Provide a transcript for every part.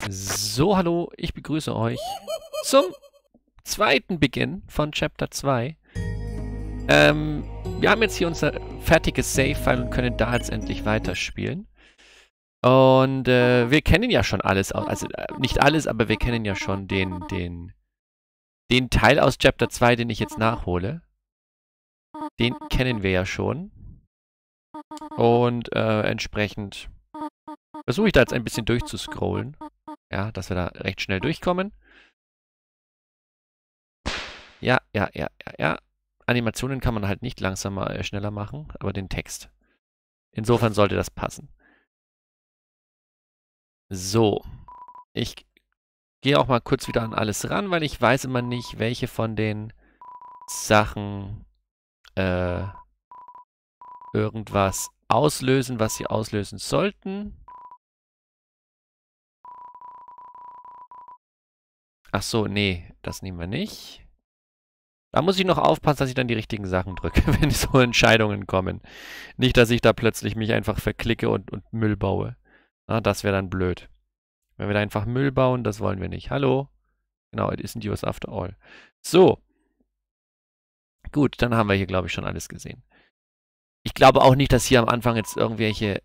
So, hallo, ich begrüße euch zum zweiten Beginn von Chapter 2. Wir haben jetzt hier unser fertiges Save-File und können da jetzt endlich weiterspielen. Und wir kennen ja schon alles, also nicht alles, aber wir kennen ja schon den Teil aus Chapter 2, den ich jetzt nachhole. Den kennen wir ja schon. Und entsprechend versuche ich da jetzt ein bisschen durchzuscrollen. Ja, dass wir da recht schnell durchkommen. Ja. Animationen kann man halt nicht langsamer, schneller machen, aber den Text. Insofern sollte das passen. So. Ich gehe auch mal kurz wieder an alles ran, weil ich weiß immer nicht, welche von den Sachen irgendwas auslösen, was sie auslösen sollten. Ach so, nee, das nehmen wir nicht. Da muss ich noch aufpassen, dass ich dann die richtigen Sachen drücke, wenn so Entscheidungen kommen. Nicht, dass ich da plötzlich mich einfach verklicke und Müll baue. Na, das wäre dann blöd. Wenn wir da einfach Müll bauen, das wollen wir nicht. Hallo? Genau, it isn't yours after all. So. Gut, dann haben wir hier, glaube ich, schon alles gesehen. Ich glaube auch nicht, dass hier am Anfang jetzt irgendwelche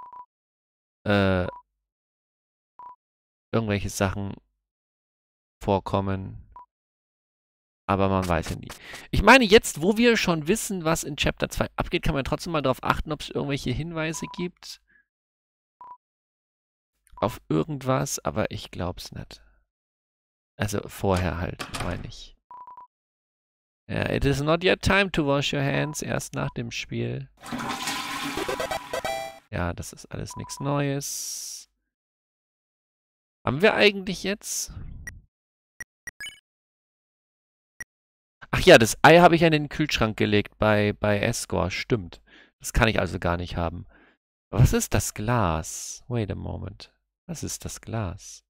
Sachen vorkommen. Aber man weiß ja nie. Ich meine, jetzt, wo wir schon wissen, was in Chapter 2 abgeht, kann man trotzdem mal darauf achten, ob es irgendwelche Hinweise gibt. Auf irgendwas, aber ich glaube es nicht. Also vorher halt, meine ich. Ja, it is not yet time to wash your hands. Erst nach dem Spiel. Ja, das ist alles nichts Neues. Haben wir eigentlich jetzt? Ach ja, das Ei habe ich ja in den Kühlschrank gelegt bei Escort. Stimmt. Das kann ich also gar nicht haben. Was ist das Glas? Wait a moment. Was ist das Glas?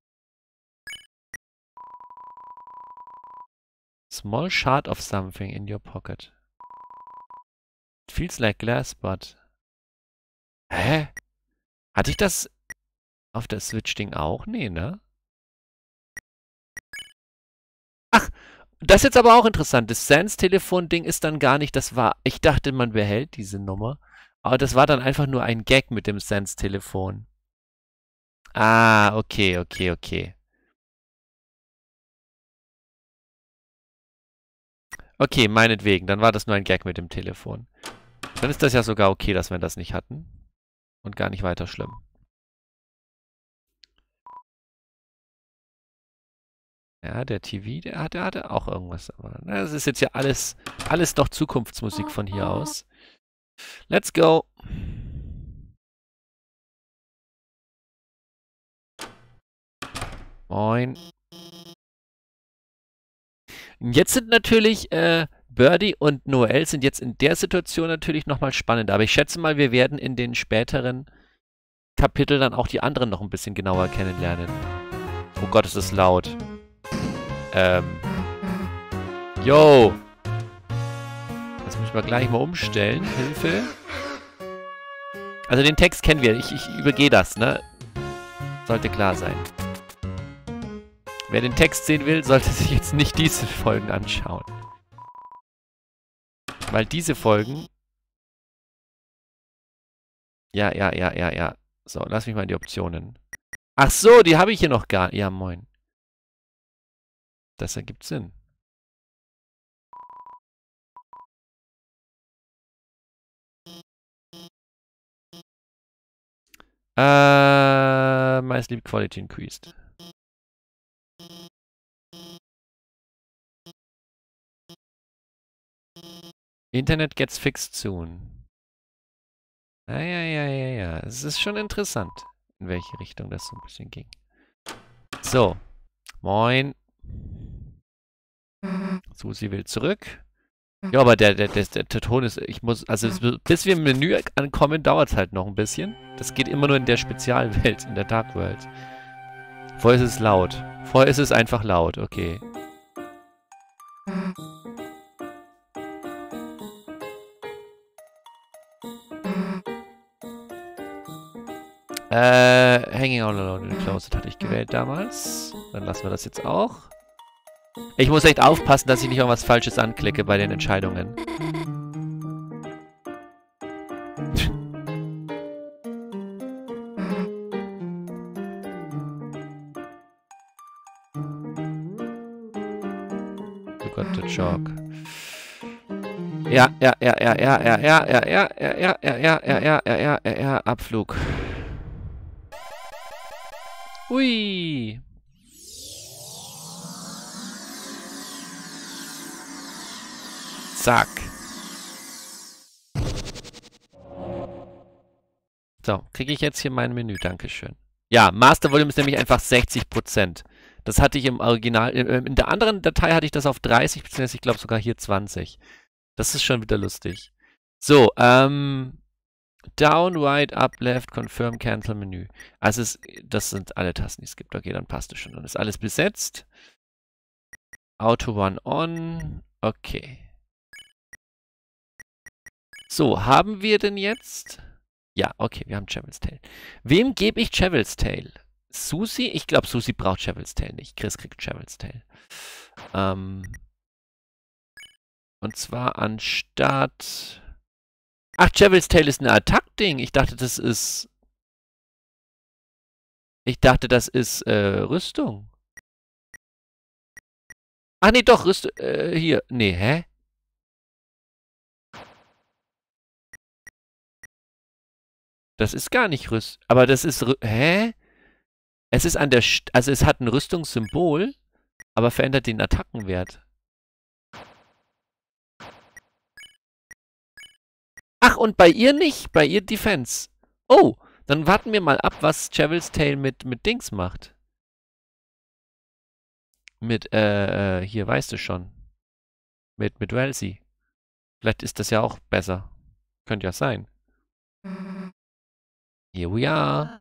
Small shard of something in your pocket. It feels like glass, but... Hä? Hatte ich das auf der Switch-Ding auch? Nee, ne? Ach, das ist jetzt aber auch interessant. Das Sans-Telefon-Ding ist dann gar nicht, das war... Ich dachte, man behält diese Nummer. Aber das war dann einfach nur ein Gag mit dem Sans-Telefon. Ah, okay. Okay, meinetwegen. Dann war das nur ein Gag mit dem Telefon. Dann ist das ja sogar okay, dass wir das nicht hatten. Und gar nicht weiter schlimm. Ja, der TV, der hatte auch irgendwas. Aber na, das ist jetzt ja alles doch Zukunftsmusik von hier aus. Let's go. Moin. Jetzt sind natürlich Birdie und Noel sind jetzt in der Situation natürlich nochmal spannender. Aber ich schätze mal, wir werden in den späteren Kapiteln dann auch die anderen noch ein bisschen genauer kennenlernen. Oh Gott, ist das laut. Yo. Das müssen wir gleich mal umstellen. Hilfe. Also den Text kennen wir. Ich übergehe das, ne? Sollte klar sein. Wer den Text sehen will, sollte sich jetzt nicht diese Folgen anschauen. Weil diese Folgen... Ja. So, lass mich mal in die Optionen. Ach so, die habe ich hier noch gar... Ja, moin. Das ergibt Sinn. My sleep quality increased. Internet gets fixed soon. Ja. Es ist schon interessant, in welche Richtung das so ein bisschen ging. So. Moin. Susi will zurück. Ja, aber der Ton ist, ich muss, also bis wir im Menü ankommen, dauert es halt noch ein bisschen. Das geht immer nur in der Spezialwelt, in der Dark World. Vorher ist es laut. Vorher ist es einfach laut, okay. Hang Hanging out alone in the closet hatte ich gewählt damals. Dann lassen wir das jetzt auch. Ich muss echt aufpassen, dass ich nicht irgendwas Falsches anklicke bei den Entscheidungen. You got the joke. Ja, Abflug. Hui. Zack. So, kriege ich jetzt hier mein Menü, dankeschön. Ja, Master Volume ist nämlich einfach 60%. Das hatte ich im Original, in der anderen Datei hatte ich das auf 30, beziehungsweise ich glaube sogar hier 20. Das ist schon wieder lustig. So, down, right, up, left, confirm, cancel, Menü. Also das sind alle Tasten, die es gibt. Okay, dann passt es schon. Dann ist alles besetzt. Auto One on. Okay. So, haben wir denn jetzt? Ja, okay, wir haben Chevil's Tale. Wem gebe ich Chevil's Tale? Susie? Ich glaube, Susie braucht Chevil's Tale nicht. Chris kriegt Chevil's Tale. Und zwar anstatt... Ach, Chevil's Tale ist ein Attack-Ding. Ich dachte, das ist... Rüstung. Ach nee, doch, Rüstung... hier. Nee, hä? Das ist gar nicht Rüstung. Aber das ist... Hä? Es ist an der... Also es hat ein Rüstungssymbol, aber verändert den Attackenwert. Ach, und bei ihr nicht? Bei ihr Defense. Oh, dann warten wir mal ab, was Chevil's Tale mit Dings macht. Hier, weißt du schon. Mit Wellesley. Vielleicht ist das ja auch besser. Könnte ja sein. Here we are.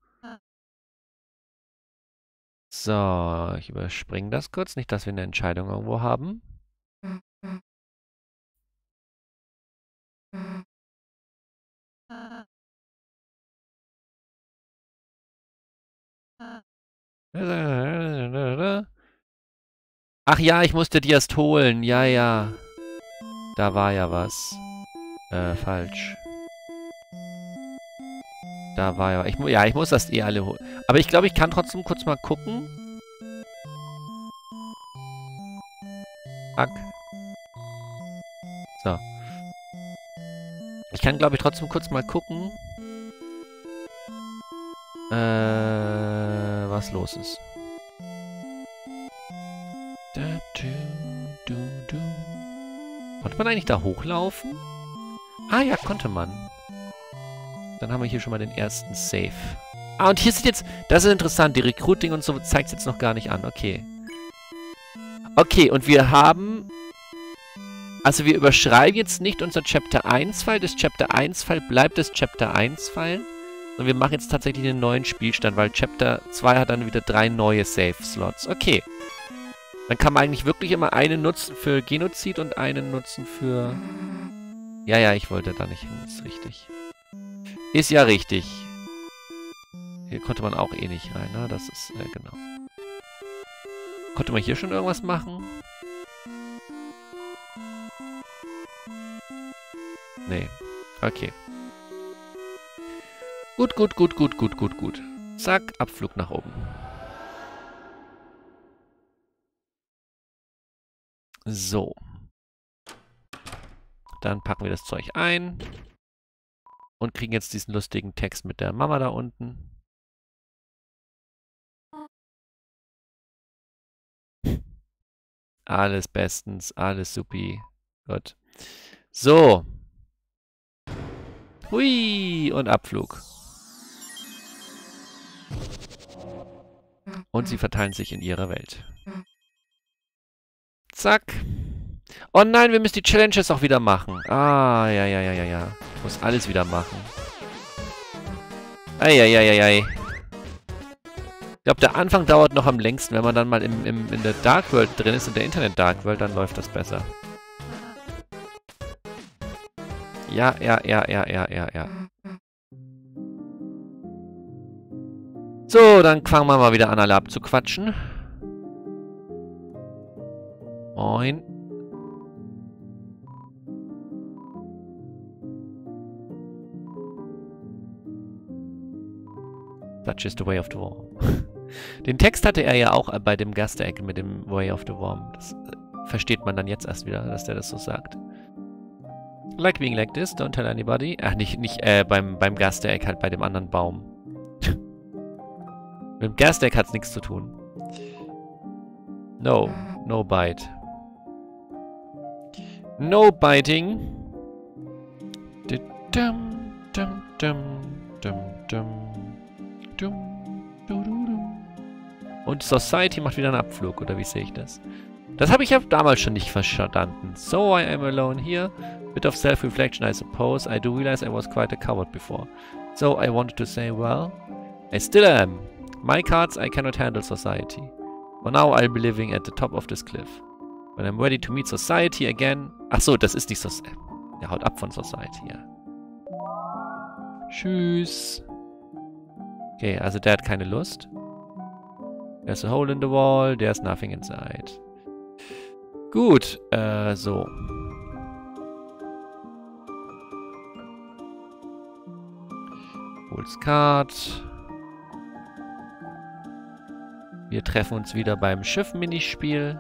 So, ich überspringe das kurz. Nicht, dass wir eine Entscheidung irgendwo haben. Ach ja, ich musste die erst holen. Ja, ja. Da war ja was. Falsch. Da war ja... ich muss das eh alle holen. Aber ich glaube, ich kann trotzdem kurz mal gucken. Fuck. So. Ich kann, glaube ich, trotzdem kurz mal gucken. Was los ist. Konnte man eigentlich da hochlaufen? Ah ja, konnte man. Dann haben wir hier schon mal den ersten Save. Ah, und hier sind jetzt... Das ist interessant. Die Recruiting und so zeigt es jetzt noch gar nicht an. Okay. Okay, und wir haben... Also wir überschreiben jetzt nicht unser Chapter 1-File. Das Chapter 1-File bleibt das Chapter 1-File. Und wir machen jetzt tatsächlich einen neuen Spielstand, weil Chapter 2 hat dann wieder 3 neue Save-Slots. Okay. Dann kann man eigentlich wirklich immer einen nutzen für Genozid und einen nutzen für... Ja, ja, ich wollte da nicht hin. Ist richtig. Ist ja richtig. Hier konnte man auch eh nicht rein, ne? Das ist, genau. Konnte man hier schon irgendwas machen? Nee. Okay. Gut. Zack, Abflug nach oben. So. Dann packen wir das Zeug ein. Und kriegen jetzt diesen lustigen Text mit der Mama da unten. Alles bestens, alles supi. Gut. So. Hui, und Abflug. Und sie verteilen sich in ihrer Welt. Zack. Oh nein, wir müssen die Challenges auch wieder machen. Ah, ja. Ich muss alles wieder machen. Eieieiei. Ich glaube, der Anfang dauert noch am längsten. Wenn man dann mal in der Dark World drin ist, in der Internet Dark World, dann läuft das besser. Ja. So, dann fangen wir mal wieder an, alle abzuquatschen. Moin. Such is the way of the worm. Den Text hatte er ja auch bei dem Gasteck mit dem Way of the Worm. Das versteht man dann jetzt erst wieder, dass der das so sagt. Like being like this, don't tell anybody. Ach, nicht beim Gasteck, halt bei dem anderen Baum. Mit dem Gasteck hat es nichts zu tun. No, no bite. No biting. Dum, dum, dum, dum, dum, dum. Und Society macht wieder einen Abflug, oder wie sehe ich das? Das habe ich ja damals schon nicht verstanden. So, I am alone here. Bit of self-reflection, I suppose. I do realize I was quite a coward before. So, I wanted to say, well, I still am. My cards, I cannot handle society. For now, I'll be living at the top of this cliff. When I'm ready to meet society again... Ach so, das ist die Society. Der haut ab von Society, ja. Tschüss. Okay, also der hat keine Lust. There's a hole in the wall, there's nothing inside. Gut, so. Hol's Card. Wir treffen uns wieder beim Schiff-Minispiel.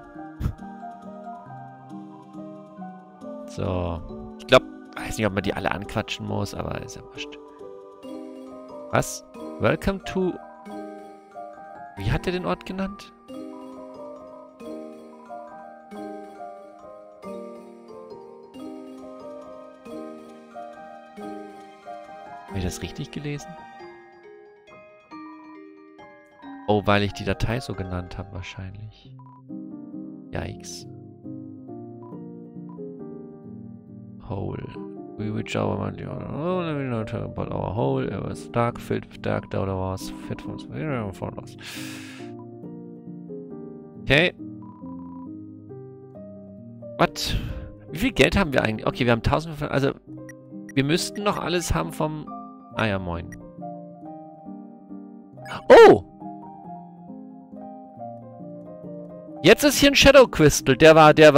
So. Ich glaube, weiß nicht, ob man die alle anquatschen muss, aber ist ja wurscht. Was? Welcome to... Wie hat er den Ort genannt? Habe ich das richtig gelesen? Oh, weil ich die Datei so genannt habe, wahrscheinlich. Yikes. Hole. We reach our monthly order. Oh, we know about our hole. It was dark, filled with dark doubt was fit from us. Okay. Was? Wie viel Geld haben wir eigentlich? Okay, wir haben 1500. Also, wir müssten noch alles haben vom... Ah ja, moin. Oh! Jetzt ist hier ein Shadow Crystal. Den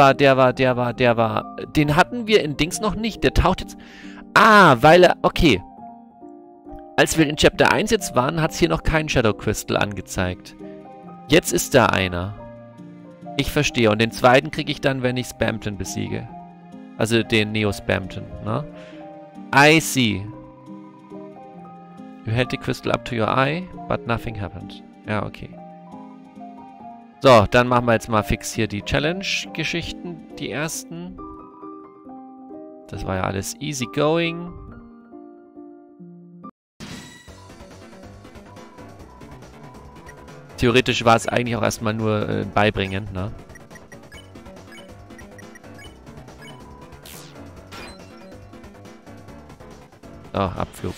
hatten wir in Dings noch nicht. Der taucht jetzt... Ah, weil er... Okay. Als wir in Chapter 1 jetzt waren, hat es hier noch keinen Shadow Crystal angezeigt. Jetzt ist da einer. Ich verstehe. Und den zweiten kriege ich dann, wenn ich Spamton besiege. Also den Neo Spamton, ne? I see. You held the crystal up to your eye, but nothing happened. Ja, okay. So, dann machen wir jetzt mal fix hier die Challenge-Geschichten, die ersten. Das war ja alles easy going. Theoretisch war es eigentlich auch erstmal nur beibringen, ne? So, Abflug.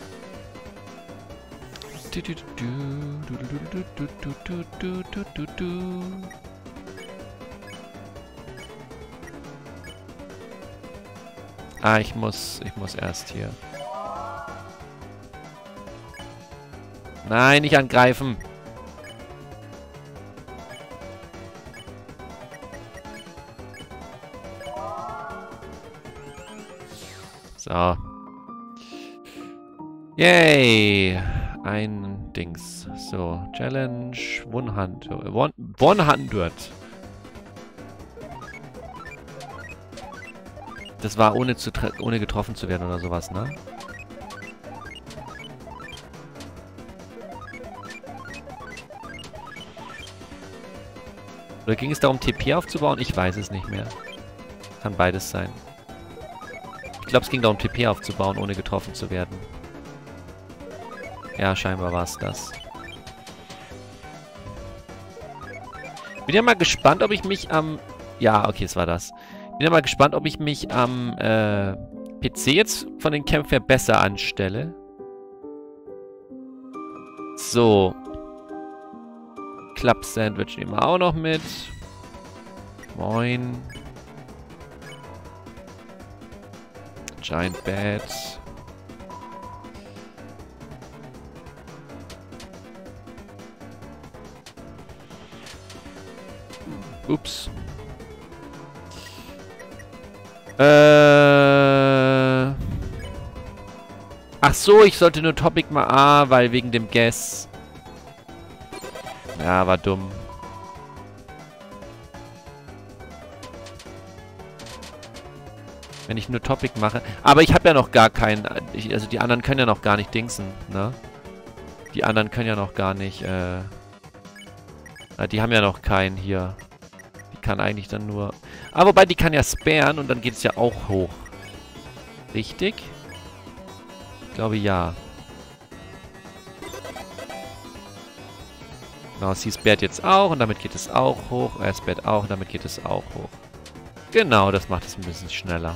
Ah, ich muss erst hier. Nein, nicht angreifen. So. Yay. Ein Dings. So, Challenge 100. Das war ohne getroffen zu werden oder sowas, ne? Oder ging es darum, TP aufzubauen? Ich weiß es nicht mehr. Kann beides sein. Ich glaube, es ging darum, TP aufzubauen, ohne getroffen zu werden. Ja, scheinbar war es das. Bin ja mal gespannt, ob ich mich am... Ja, okay, es war das. Bin ja mal gespannt, ob ich mich am PC jetzt von den Kämpfen her besser anstelle. So. Club Sandwich nehmen wir auch noch mit. Moin. Giant Bat. Ups. Ach so, ich sollte nur Topic mal... Ah, weil wegen dem Guess. Ja, war dumm. Wenn ich nur Topic mache. Aber ich habe ja noch gar keinen... also die anderen können ja noch gar nicht dingsen, ne? Die anderen können ja noch gar nicht, die haben ja noch keinen hier. Die kann eigentlich dann nur... Aber wobei, die kann ja sparen und dann geht es ja auch hoch. Richtig? Ich glaube, ja. Genau, sie spared jetzt auch und damit geht es auch hoch. Er spared auch und damit geht es auch hoch. Genau, das macht es ein bisschen schneller.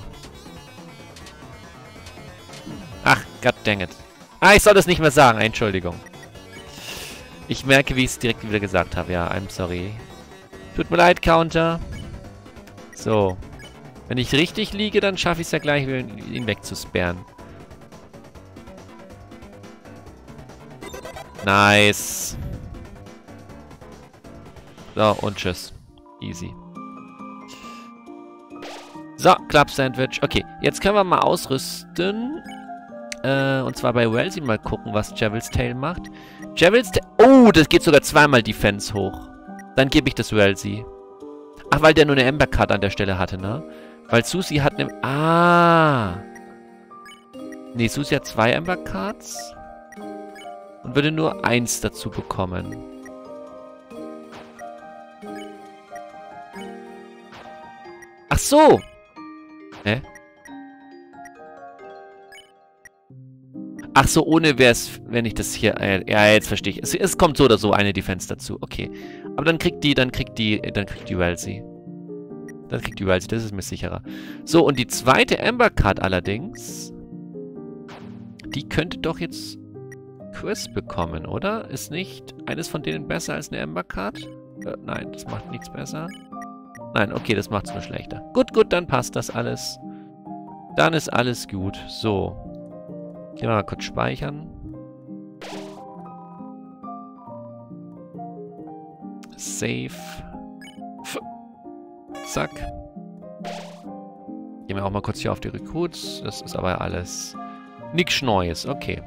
Ach, goddammit. Ah, ich soll das nicht mehr sagen. Entschuldigung. Ich merke, wie ich es direkt wieder gesagt habe. Ja, I'm sorry. Tut mir leid, Counter. So. Wenn ich richtig liege, dann schaffe ich es ja gleich, ihn wegzusperren. Nice. So, und tschüss. Easy. So, Club Sandwich. Okay, jetzt können wir mal ausrüsten. Und zwar bei Wellesley mal gucken, was Devil's Tail macht. Devil's Tail... Oh, das geht sogar zweimal Defense hoch. Dann gebe ich das Wellesley. Ach, weil der nur eine Ember Card an der Stelle hatte, ne? Weil Susie hat eine... Ah. Nee, Susie hat 2 Ember Cards. Und würde nur 1 dazu bekommen. Ach so. Hä? Ach so, ohne wäre es, wenn ich das hier... ja, jetzt verstehe ich. Es kommt so oder so eine Defense dazu. Okay. Aber dann kriegt die Wellesley. Dann kriegt die Wellesley, das ist mir sicherer. So, und die zweite Ember Card allerdings... Die könnte doch jetzt Chris bekommen, oder? Ist nicht eines von denen besser als eine Ember Card? Nein, das macht nichts besser. Nein, okay, das macht es nur schlechter. Gut, gut, dann passt das alles. Dann ist alles gut. So. Gehen wir mal kurz speichern. Save. Zack. Gehen wir auch mal kurz hier auf die Recruits. Das ist aber alles nichts Neues. Okay.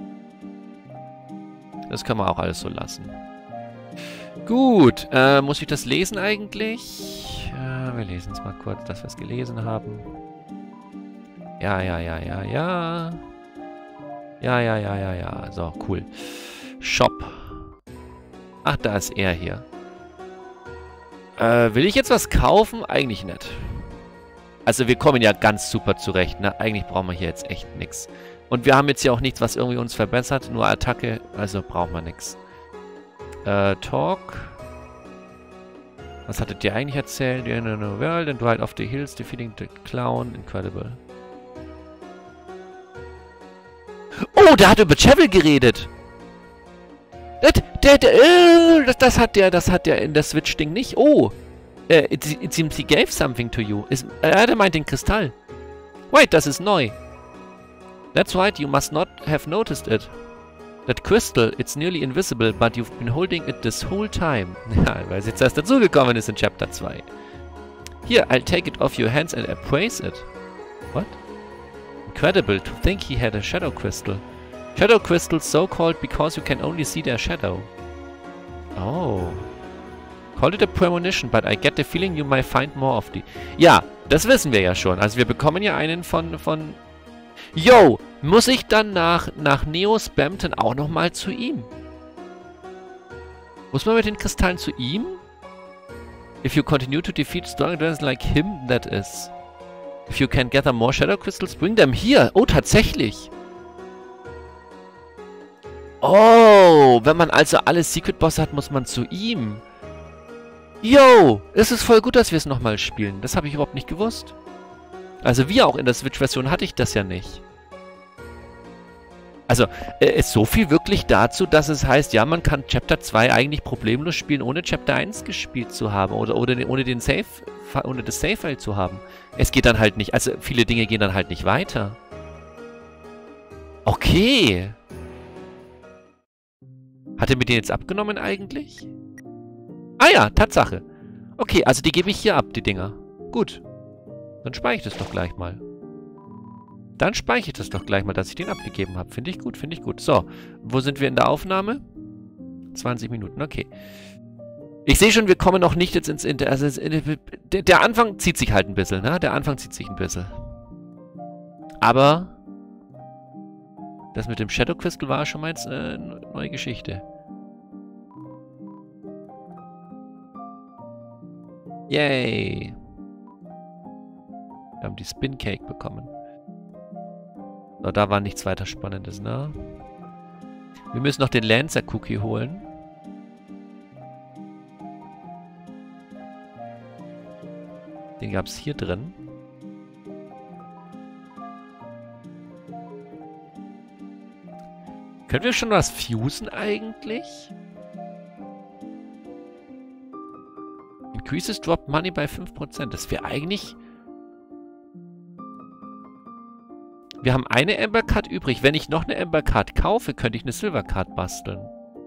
Das können wir auch alles so lassen. Gut. Muss ich das lesen eigentlich? Wir lesen es mal kurz, dass wir es gelesen haben. Ja. Ja. So, cool. Shop. Ach, da ist er hier. Will ich jetzt was kaufen? Eigentlich nicht. Also wir kommen ja ganz super zurecht, ne? Eigentlich brauchen wir hier jetzt echt nichts. Und wir haben jetzt ja auch nichts, was irgendwie uns verbessert. Nur Attacke, also brauchen wir nichts. Talk. Was hattet ihr eigentlich erzählt? In a world and right off the hills, defeating the clown. Incredible. Oh, der hat über Chevel geredet. Das hat der in der Switch-Ding nicht. Oh. It seems he gave something to you. Der meint den Kristall. Wait, das ist neu. That's right, you must not have noticed it. That crystal, it's nearly invisible, but you've been holding it this whole time. Ja, weil es jetzt erst dazugekommen ist in Chapter 2. Here, I'll take it off your hands and appraise it. What? Incredible to think he had a shadow crystal. Shadow crystals so called because you can only see their shadow. Oh. Call it a premonition, but I get the feeling you might find more of the... Ja, das wissen wir ja schon. Also wir bekommen ja einen von... Yo, muss ich dann nach Neo Spamton auch nochmal zu ihm? Muss man mit den Kristallen zu ihm? If you continue to defeat strong dragons like him, that is. If you can gather more Shadow Crystals, bring them here. Oh, tatsächlich. Oh, wenn man also alle Secret Bosse hat, muss man zu ihm. Yo, es ist voll gut, dass wir es nochmal spielen. Das habe ich überhaupt nicht gewusst. Also wie auch in der Switch-Version hatte ich das ja nicht. Also, ist so viel wirklich dazu, dass es heißt, ja, man kann Chapter 2 eigentlich problemlos spielen, ohne Chapter 1 gespielt zu haben. Oder ohne das Save-File zu haben. Es geht dann halt nicht, also viele Dinge gehen dann halt nicht weiter. Okay. Hat er mir den jetzt abgenommen eigentlich? Ah ja, Tatsache. Okay, also die gebe ich hier ab, die Dinger. Gut. Dann speichere ich das doch gleich mal. Dann speichere ich das doch gleich mal, dass ich den abgegeben habe. Finde ich gut, finde ich gut. So, wo sind wir in der Aufnahme? 20 Minuten, okay. Ich sehe schon, wir kommen noch nicht jetzt ins Inter... Also der Anfang zieht sich halt ein bisschen, ne? Der Anfang zieht sich ein bisschen. Aber das mit dem Shadow Crystal war schon mal jetzt eine neue Geschichte. Yay! Wir haben die Spin Cake bekommen. So, da war nichts weiter Spannendes, ne? Wir müssen noch den Lancer Cookie holen. Den gab es hier drin. Können wir schon was fusen eigentlich? Increases Drop Money bei 5%. Das wäre eigentlich... Wir haben eine Amber Card übrig. Wenn ich noch eine Amber Card kaufe, könnte ich eine Silver Card basteln.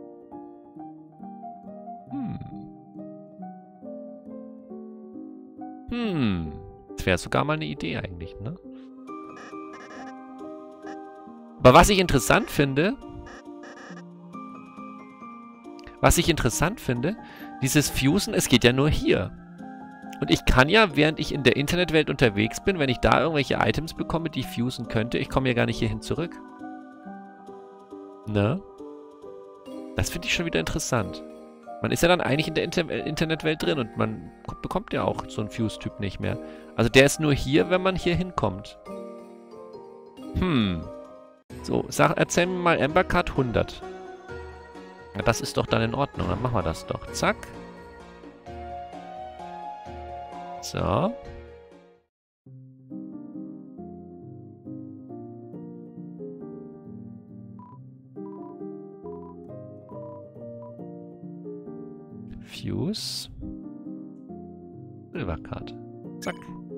Das wäre sogar mal eine Idee eigentlich, ne? Aber was ich interessant finde... dieses Fusen, es geht ja nur hier. Und ich kann ja, während ich in der Internetwelt unterwegs bin, wenn ich da irgendwelche Items bekomme, die ich fusen könnte, ich komme ja gar nicht hierhin zurück. Ne? Das finde ich schon wieder interessant. Man ist ja dann eigentlich in der Internetwelt drin und man bekommt ja auch so einen Fuse-Typ nicht mehr. Also der ist nur hier, wenn man hier hinkommt. So, erzähl mir mal Amber Card 100. Ja, das ist doch dann in Ordnung, dann machen wir das doch. Zack. So. Fuse. Silver Card. Zack.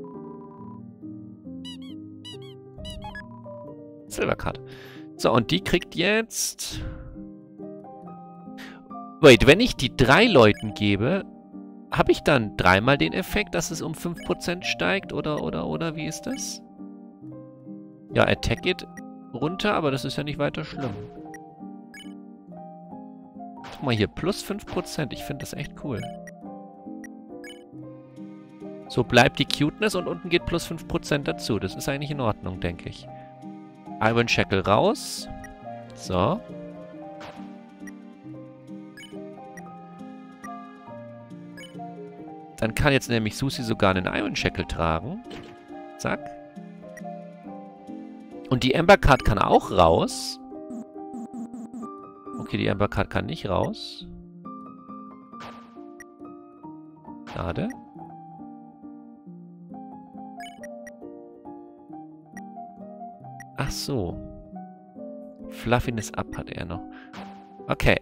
Silver Card. So, und die kriegt jetzt... Wait, wenn ich die 3 Leuten gebe, habe ich dann dreimal den Effekt, dass es um 5% steigt? Oder wie ist das? Ja, Attack geht runter, aber das ist ja nicht weiter schlimm. Guck mal hier, plus 5%. Ich finde das echt cool. So bleibt die Cuteness und unten geht plus 5% dazu. Das ist eigentlich in Ordnung, denke ich. Iron Shackle raus. So. Dann kann jetzt nämlich Susi sogar einen Iron Shackle tragen. Zack. Und die Amber Card kann auch raus. Okay, die Amber Card kann nicht raus. Schade. Ach so. Fluffiness Up hat er noch. Okay,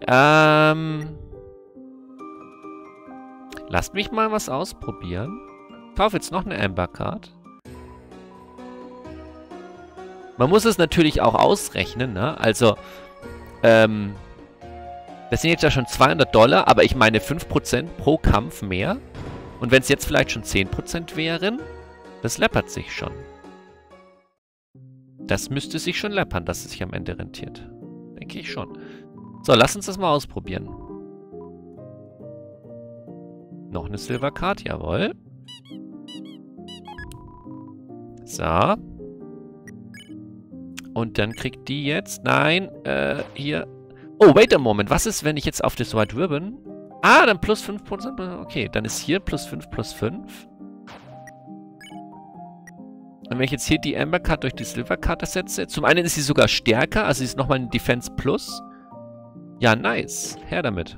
lasst mich mal was ausprobieren. Ich kaufe jetzt noch eine Amber Card. Man muss es natürlich auch ausrechnen, ne? Also, das sind jetzt ja schon $200, aber ich meine 5% pro Kampf mehr. Und wenn es jetzt vielleicht schon 10% wären, das läppert sich schon. Das müsste sich schon läppern, dass es sich am Ende rentiert. Denke ich schon. So, lass uns das mal ausprobieren. Noch eine Silver Card, jawohl. So. Und dann kriegt die jetzt... Nein, hier... Oh, wait a moment. Was ist, wenn ich jetzt auf das White Ribbon... Ah, dann plus 5%. Okay, dann ist hier plus 5 plus 5. Und wenn ich jetzt hier die Amber Card durch die Silver Card ersetze... Zum einen ist sie sogar stärker, also sie ist nochmal ein Defense Plus. Ja, nice. Her damit.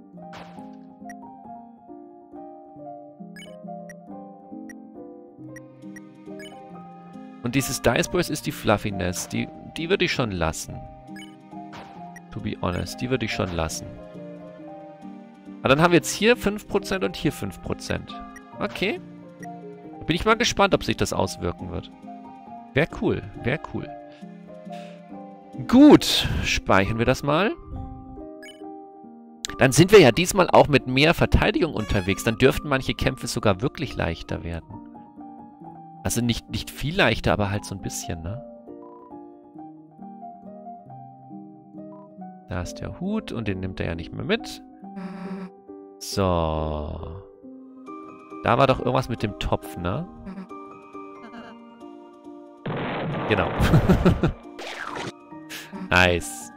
Und dieses Dice Burst ist die Fluffiness. Die würde ich schon lassen. To be honest, die würde ich schon lassen. Aber dann haben wir jetzt hier 5% und hier 5%. Okay. Bin ich mal gespannt, ob sich das auswirken wird. Wäre cool, wäre cool. Gut, speichern wir das mal. Dann sind wir ja diesmal auch mit mehr Verteidigung unterwegs. Dann dürften manche Kämpfe sogar wirklich leichter werden. Also nicht viel leichter, aber halt so ein bisschen, ne? Da ist der Hut und den nimmt er ja nicht mehr mit. So. Da war doch irgendwas mit dem Topf, ne? Genau. Nice.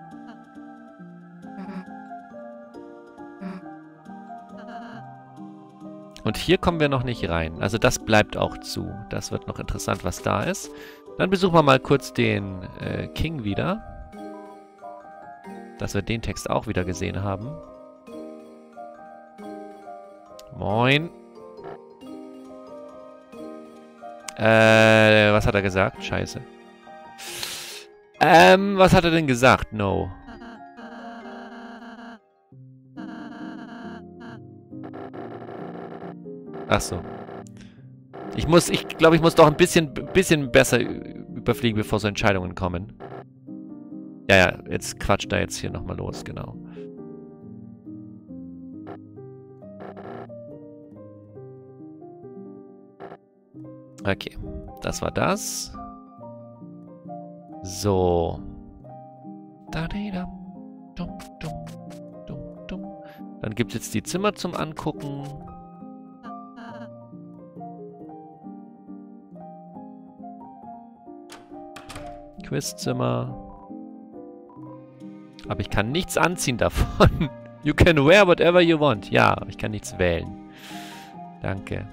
Und hier kommen wir noch nicht rein. Also das bleibt auch zu. Das wird noch interessant, was da ist. Dann besuchen wir mal kurz den King wieder. Dass wir den Text auch wieder gesehen haben. Moin. Was hat er gesagt? Scheiße. Was hat er denn gesagt? No. Ach so. Ich glaube, ich muss doch ein bisschen besser überfliegen, bevor so Entscheidungen kommen. Ja, jetzt quatscht er jetzt hier nochmal los, genau. Okay, das war das. So. Dann gibt es jetzt die Zimmer zum Angucken. Quizzimmer. Aber ich kann nichts anziehen davon. You can wear whatever you want. Ja, ich kann nichts wählen. Danke.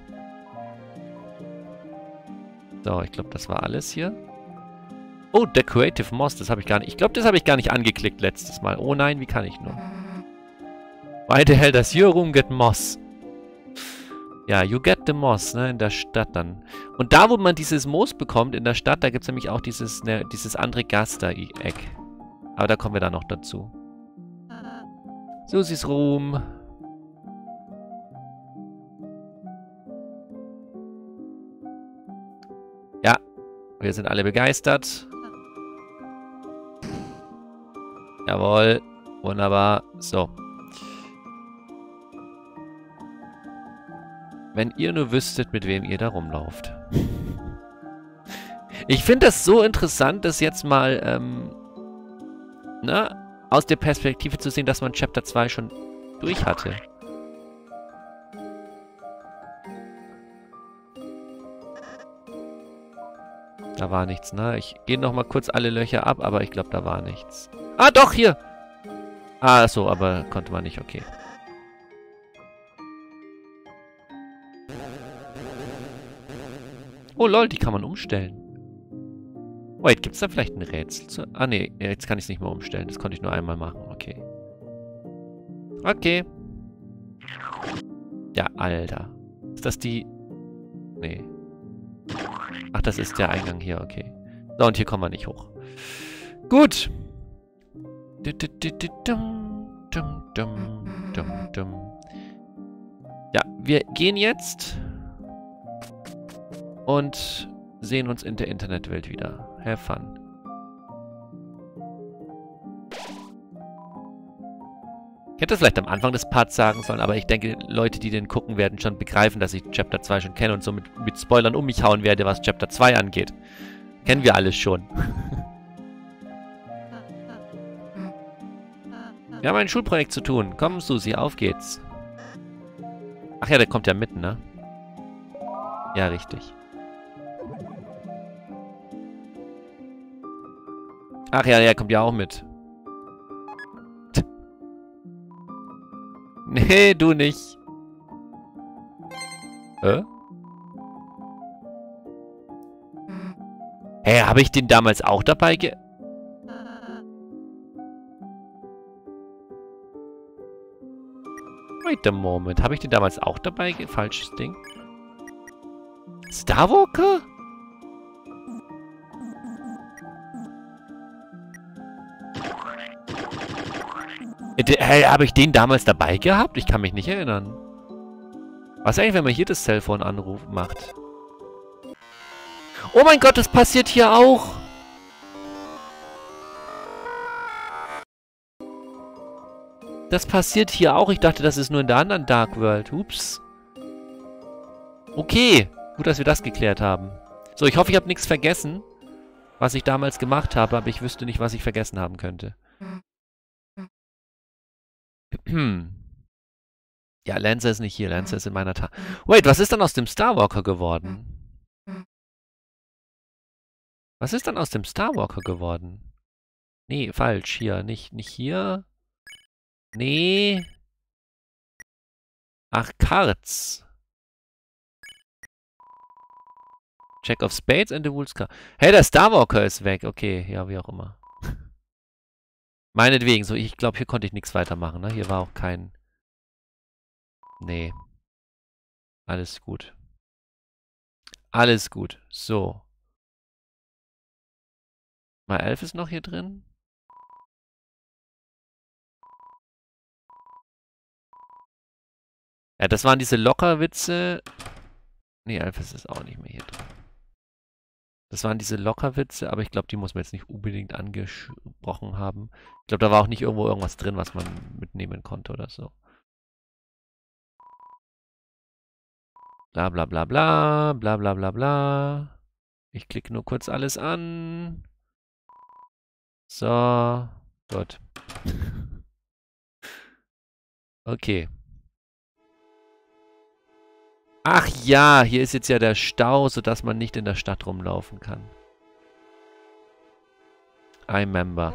So, ich glaube, das war alles hier. Oh, Decorative Moss, das habe ich gar nicht... Ich glaube, das habe ich gar nicht angeklickt letztes Mal. Oh nein, wie kann ich nur? Why the hell does your room get moss? Ja, you get the moss, ne, in der Stadt dann. Und da, wo man dieses Moos bekommt, in der Stadt, da gibt es nämlich auch dieses andere Gaster-Eck. Aber da kommen wir dann noch dazu. Susis Room. Ja, wir sind alle begeistert. Jawohl, wunderbar. So. Wenn ihr nur wüsstet, mit wem ihr da rumlauft. Ich finde das so interessant, das jetzt mal aus der Perspektive zu sehen, dass man Chapter 2 schon durch hatte. Da war nichts, ne? Ich gehe nochmal kurz alle Löcher ab, aber ich glaube, da war nichts. Ah, doch, hier! Ah, so, aber konnte man nicht, okay. Oh lol, die kann man umstellen. Wait, gibt es da vielleicht ein Rätsel zu... Ah ne, jetzt kann ich es nicht mehr umstellen. Das konnte ich nur einmal machen, okay. Okay. Ja, Alter. Ist das die... Nee. Ach, das ist der Eingang hier, okay. So, und hier kommen wir nicht hoch. Gut. Ja, wir gehen jetzt... und sehen uns in der Internetwelt wieder. Have fun. Ich hätte das vielleicht am Anfang des Parts sagen sollen, aber ich denke, Leute, die den gucken, werden schon begreifen, dass ich Chapter 2 schon kenne und so mit Spoilern um mich hauen werde, was Chapter 2 angeht. Kennen wir alles schon. Wir haben ein Schulprojekt zu tun. Komm, Susi, auf geht's. Ach ja, der kommt ja mitten, ne? Ja, richtig. Ach ja, der kommt ja auch mit. Nee, du nicht. Hä, habe ich den damals auch dabei Wait a moment. Habe ich den damals auch dabei Falsches Ding. Starwalker? Hey, habe ich den damals dabei gehabt? Ich kann mich nicht erinnern. Was eigentlich, wenn man hier das Cellphone-Anruf macht? Oh mein Gott, das passiert hier auch! Das passiert hier auch. Ich dachte, das ist nur in der anderen Dark World. Ups. Okay. Gut, dass wir das geklärt haben. So, ich hoffe, ich habe nichts vergessen, was ich damals gemacht habe, aber ich wüsste nicht, was ich vergessen haben könnte. Ja, Lancer ist nicht hier. Lancer ist in meiner Tasche. Wait, was ist dann aus dem Starwalker geworden? Was ist dann aus dem Starwalker geworden? Nee, falsch. Hier. Nicht hier. Nee. Ach, Cards. Jack of Spades and the Fool's Card. Hey, der Starwalker ist weg. Okay, ja, wie auch immer. Meinetwegen. So, ich glaube, hier konnte ich nichts weitermachen. Ne? Hier war auch kein... Nee. Alles gut. Alles gut. So. Mal 11 ist noch hier drin. Ja, das waren diese Lockerwitze. Nee, 11 ist auch nicht mehr hier drin. Das waren diese Lockerwitze, aber ich glaube, die muss man jetzt nicht unbedingt angesprochen haben. Ich glaube, da war auch nicht irgendwo irgendwas drin, was man mitnehmen konnte oder so. Bla bla bla bla, bla bla bla bla. Ich klicke nur kurz alles an. So, gut. Okay. Ach ja, hier ist jetzt ja der Stau, sodass man nicht in der Stadt rumlaufen kann. I remember.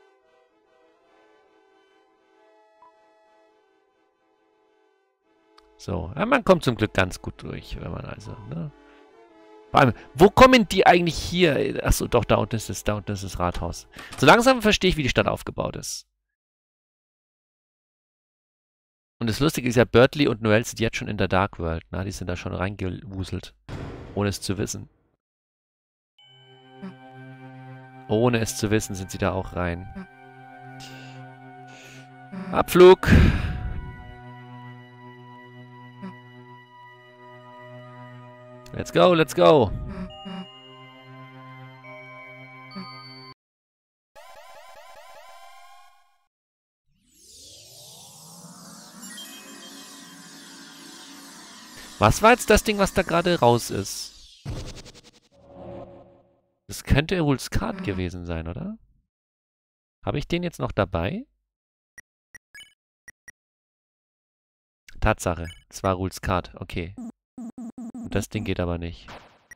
So, ja, man kommt zum Glück ganz gut durch, wenn man also, ne? Vor allem, wo kommen die eigentlich hier? Achso, doch, da unten ist das Rathaus. So langsam verstehe ich, wie die Stadt aufgebaut ist. Und das Lustige ist ja, Bertley und Noelle sind jetzt schon in der Dark World. Na, die sind da schon reingewuselt. Ohne es zu wissen. Ohne es zu wissen, sind sie da auch rein. Abflug! Let's go, let's go! Was war jetzt das Ding, was da gerade raus ist? Das könnte Erul's Card gewesen sein, oder? Habe ich den jetzt noch dabei? Tatsache, es war Erul's Card, okay. Und das Ding geht aber nicht.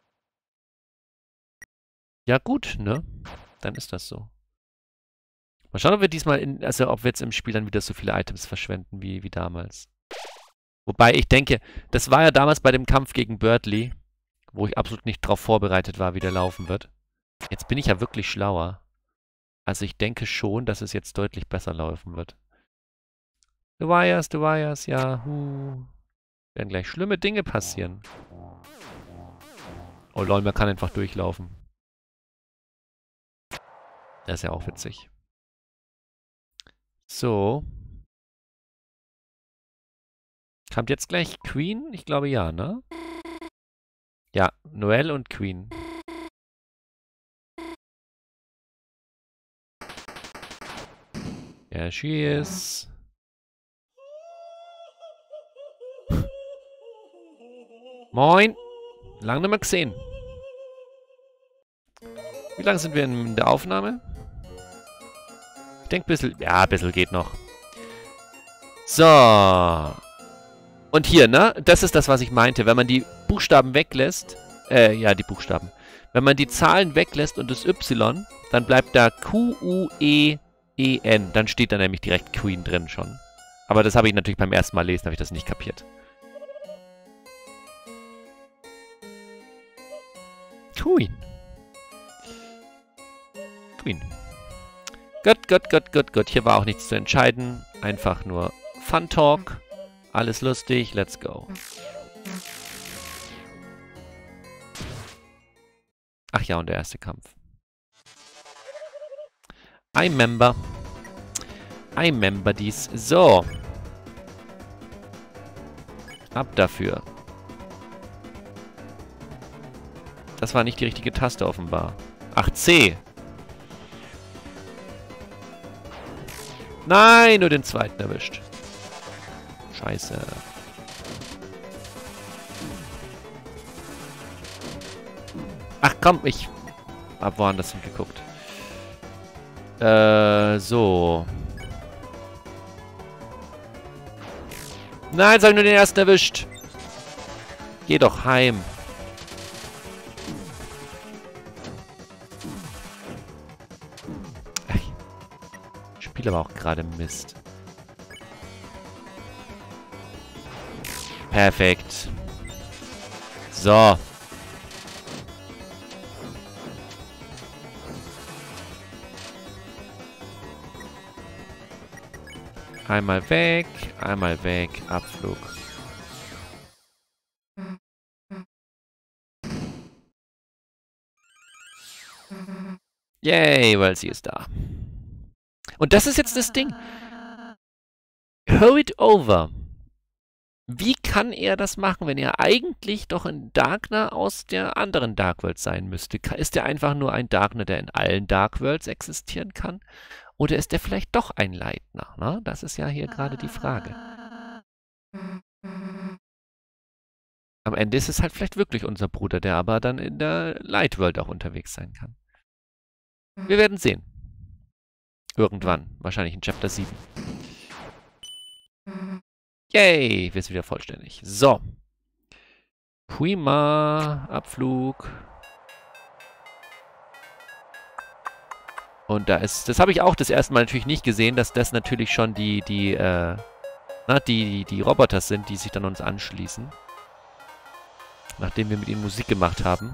Ja gut, ne? Dann ist das so. Mal schauen, ob wir diesmal ob wir jetzt im Spiel dann wieder so viele Items verschwenden wie damals. Wobei ich denke, das war ja damals bei dem Kampf gegen Bertley, wo ich absolut nicht drauf vorbereitet war, wie der laufen wird. Jetzt bin ich ja wirklich schlauer. Also ich denke schon, dass es jetzt deutlich besser laufen wird. The Wires, ja. Werden gleich schlimme Dinge passieren. Oh lol, man kann einfach durchlaufen. Das ist ja auch witzig. So. Kommt jetzt gleich Queen? Ich glaube ja, ne? Ja, Noelle und Queen. There she is. Moin. Lange nicht mehr gesehen. Wie lange sind wir in der Aufnahme? Ich denke, ein bisschen... Ja, ein bisschen geht noch. So. Und hier, ne? Das ist das, was ich meinte. Wenn man die Buchstaben weglässt... ja, die Buchstaben. Wenn man die Zahlen weglässt und das Y, dann bleibt da Q-U-E-E-N. Dann steht da nämlich direkt Queen drin schon. Aber das habe ich natürlich beim ersten Mal lesen, habe ich das nicht kapiert. Queen. Queen. Gut. Hier war auch nichts zu entscheiden. Einfach nur Fun Talk. Alles lustig. Let's go. Ach ja, und der erste Kampf. I remember dies. So. Ab dafür. Das war nicht die richtige Taste offenbar. Ach, C. Nein, nur den zweiten erwischt. Scheiße. Ach komm, ich hab woanders hingeguckt. So. Nein, jetzt hab ich nur den ersten erwischt. Geh doch heim. Ich spiele aber auch gerade Mist. Perfekt. So. Einmal weg, Abflug. Yay, weil sie ist da. Und das ist jetzt das Ding. Hurried over. Wie kann er das machen, wenn er eigentlich doch ein Darkner aus der anderen Dark World sein müsste? Ist er einfach nur ein Darkner, der in allen Dark Worlds existieren kann? Oder ist er vielleicht doch ein Leitner? Ne? Das ist ja hier gerade die Frage. Am Ende ist es halt vielleicht wirklich unser Bruder, der aber dann in der Light World auch unterwegs sein kann. Wir werden sehen. Irgendwann. Wahrscheinlich in Chapter 7. Yay, wir sind wieder vollständig. So. Prima. Abflug. Und da ist, das habe ich auch das erste Mal natürlich nicht gesehen, dass das natürlich schon die Roboter sind, die sich dann uns anschließen. Nachdem wir mit ihnen Musik gemacht haben.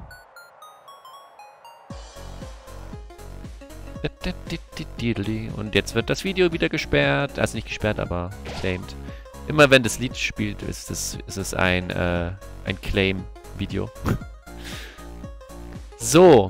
Und jetzt wird das Video wieder gesperrt. Also nicht gesperrt, aber claimed. Immer wenn das Lied spielt, ist es ein Claim-Video. So.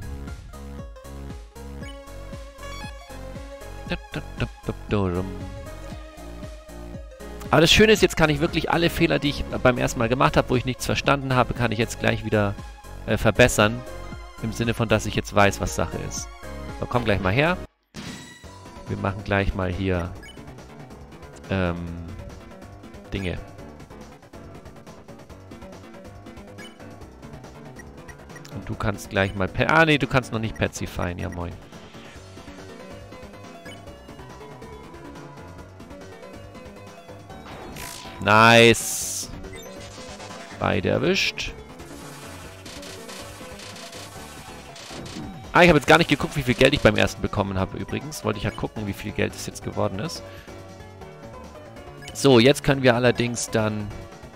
Aber das Schöne ist, jetzt kann ich wirklich alle Fehler, die ich beim ersten Mal gemacht habe, wo ich nichts verstanden habe, kann ich jetzt gleich wieder verbessern. Im Sinne von, dass ich jetzt weiß, was Sache ist. So, komm gleich mal her. Wir machen gleich mal hier Dinge. Und du kannst gleich mal... Ah, nee, du kannst noch nicht pazifyen. Ja, moin. Nice. Beide erwischt. Ah, ich habe jetzt gar nicht geguckt, wie viel Geld ich beim ersten bekommen habe übrigens. Wollte ich ja gucken, wie viel Geld es jetzt geworden ist. So, jetzt können wir allerdings dann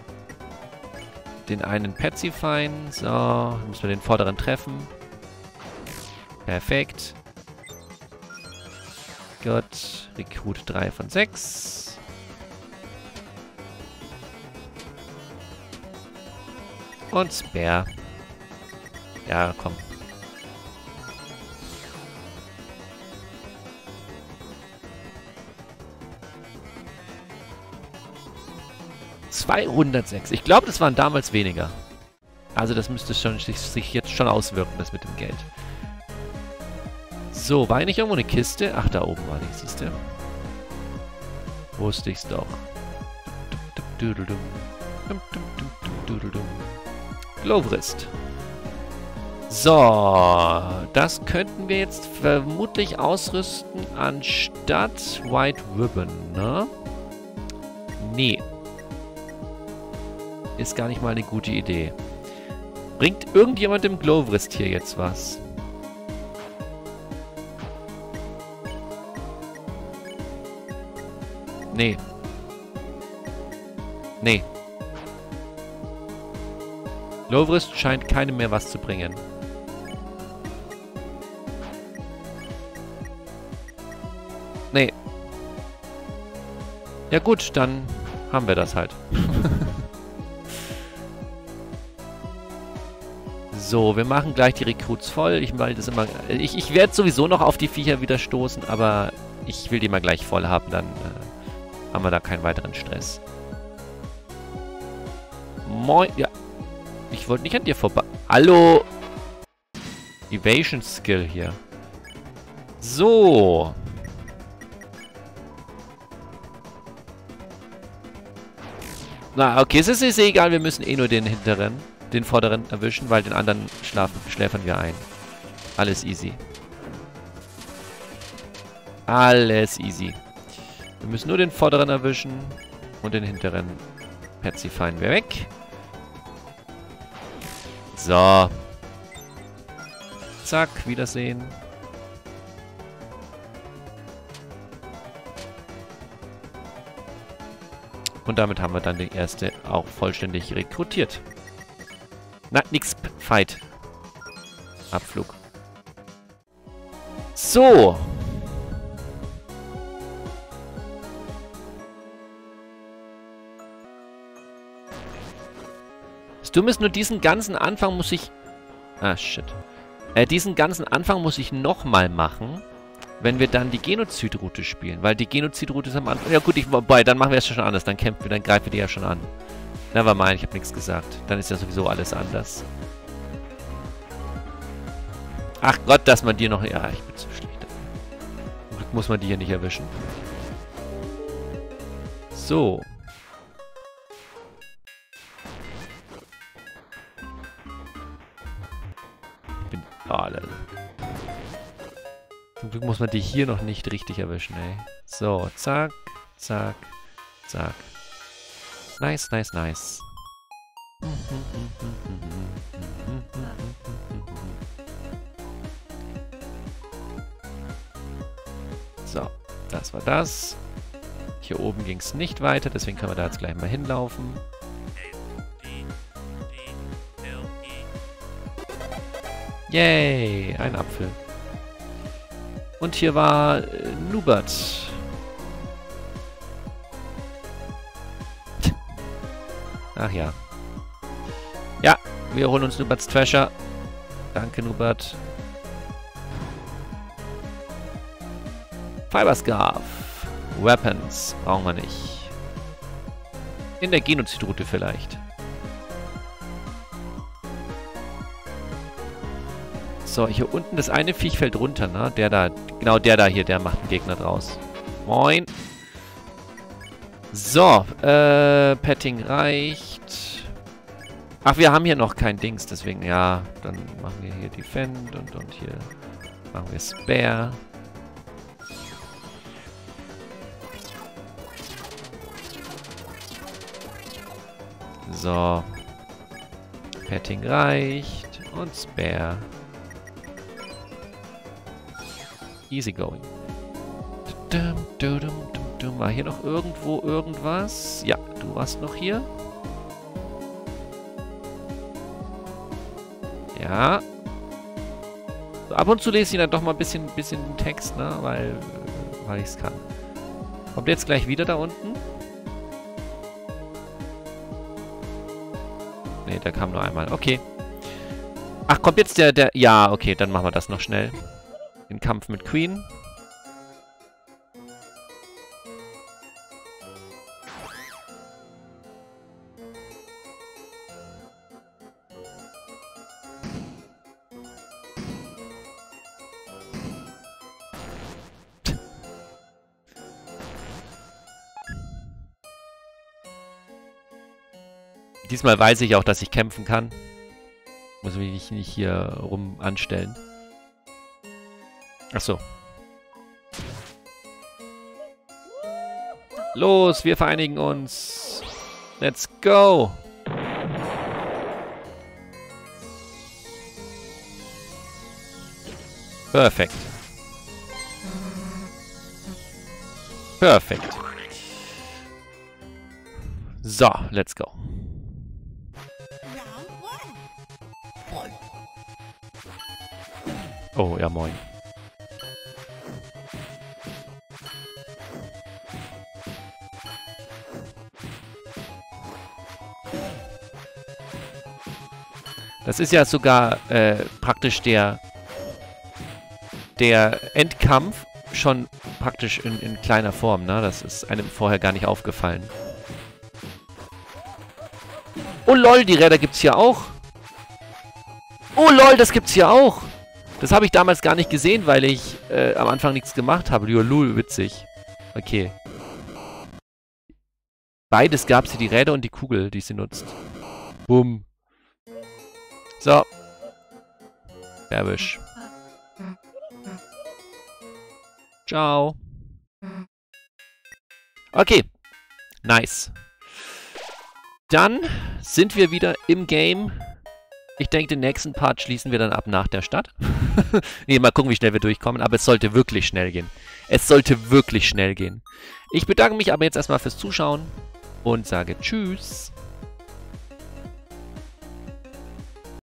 den einen pazifyen. So, müssen wir den vorderen treffen. Perfekt. Gut. Rekrut 3 von 6. Und Spare. Ja, komm. $206. Ich glaube, das waren damals weniger. Also das müsste schon, sich jetzt schon auswirken, das mit dem Geld. So, war hier nicht irgendwo eine Kiste? Ach, da oben war die, siehst du? Wusste ich's doch. Glowwrist. So, das könnten wir jetzt vermutlich ausrüsten anstatt White Ribbon, ne? Nee. Ist gar nicht mal eine gute Idee. Bringt irgendjemand im Glowwrist hier jetzt was? Nee. Nee. Glowwrist scheint keinem mehr was zu bringen. Nee. Ja gut, dann haben wir das halt. So, wir machen gleich die Recruits voll. Ich werde sowieso noch auf die Viecher wieder stoßen, aber ich will die mal gleich voll haben, dann haben wir da keinen weiteren Stress. Moin, ja. Ich wollte nicht an dir vorbei. Hallo! Evasion Skill hier. So. Na, okay, es ist egal, wir müssen eh nur den vorderen erwischen, weil den anderen schläfern wir ein. Alles easy. Alles easy. Wir müssen nur den vorderen erwischen und den hinteren pazifien wir weg. So. Zack, Wiedersehen. Und damit haben wir dann die erste auch vollständig rekrutiert. Na, nix. Fight. Abflug. So. Das Dumme ist nur, diesen ganzen Anfang muss ich... Ah, shit. Diesen ganzen Anfang muss ich nochmal machen, wenn wir dann die Genozid-Route spielen. Weil die Genozid-Route ist am Anfang... Ja gut, dann machen wir es schon anders. Dann greifen wir die ja schon an. Nevermind, ich habe nichts gesagt. Dann ist ja sowieso alles anders. Ach Gott, dass man die noch... Ja, ich bin zu schlecht. Zum Glück muss man die hier nicht erwischen. So. Zum Glück muss man die hier noch nicht richtig erwischen, ey. So, zack, zack, zack. Nice, nice, nice. So, das war das. Hier oben ging es nicht weiter, deswegen können wir da jetzt gleich mal hinlaufen. Yay, ein Apfel. Und hier war Nubert. Ach ja. Ja, wir holen uns Nuberts Treasure. Danke, Nubert. Fiberscarf. Weapons brauchen wir nicht. In der Genozid-Route vielleicht. So, hier unten das eine Viech fällt runter, ne? Der da, genau der da hier, der macht einen Gegner draus. Moin. So, Petting reicht. Ach, wir haben hier noch kein Dings, deswegen, ja, dann machen wir hier Defend und hier machen wir Spare. So. Petting reicht und Spare. Easy going. War hier noch irgendwo irgendwas? Ja, du warst noch hier. Ja. So, ab und zu lese ich dann doch mal ein bisschen Text, ne? Weil ich es kann. Kommt jetzt gleich wieder da unten? Ne, der kam nur einmal. Okay. Ach, kommt jetzt der... Ja, okay, dann machen wir das noch schnell. Den Kampf mit Queen. Diesmal weiß ich auch, dass ich kämpfen kann. Muss mich nicht hier rum anstellen. Ach so. Los, wir vereinigen uns. Let's go. Perfekt. Perfekt. So, let's go. Oh, ja, moin. Das ist ja sogar praktisch der Endkampf schon praktisch in kleiner Form, ne? Das ist einem vorher gar nicht aufgefallen. Oh lol, die Räder gibt's hier auch. Oh lol, das gibt's hier auch. Das habe ich damals gar nicht gesehen, weil ich am Anfang nichts gemacht habe. Lol, witzig. Okay. Beides gab sie, die Räder und die Kugel, die sie nutzt. Bumm. So. Erwisch. Ciao. Okay. Nice. Dann sind wir wieder im Game. Ich denke, den nächsten Part schließen wir dann ab nach der Stadt. Nee, mal gucken, wie schnell wir durchkommen. Aber es sollte wirklich schnell gehen. Es sollte wirklich schnell gehen. Ich bedanke mich aber jetzt erstmal fürs Zuschauen und sage Tschüss.